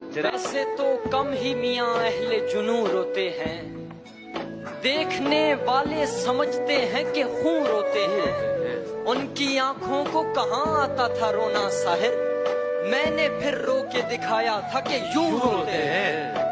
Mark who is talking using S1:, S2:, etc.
S1: वैसे तो कम ही मियाँ अहले जुनू रोते हैं, देखने वाले समझते हैं कि खून रोते हैं। उनकी आंखों को कहाँ आता था रोना साहिर, मैंने फिर रो के दिखाया था कि यूं रोते हैं।